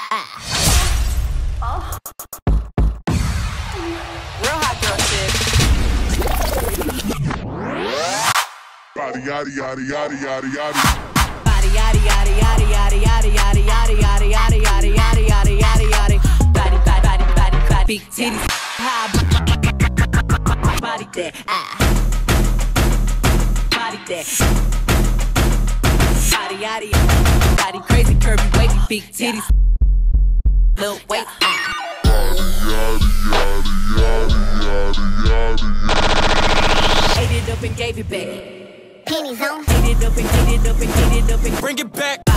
Real hot girl shit. Body yaddy yaddy yaddy yaddy yaddy. Body yaddy yaddy yaddy yaddy yaddy yaddy yaddy yaddy yaddy yaddy yaddy yaddy yaddy yaddy. Body body body body body. Big titties. High body that. Body that. Body yaddy body crazy curvy wavy big titties. Little weight. Ate it up and gave it back. Pennies on. Ate it up and ate it up and ate it up and Bring it back.